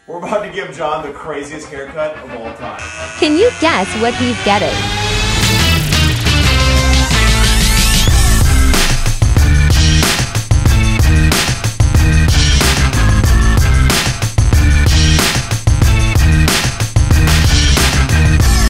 We're about to give John the craziest haircut of all time. Can you guess what he's getting?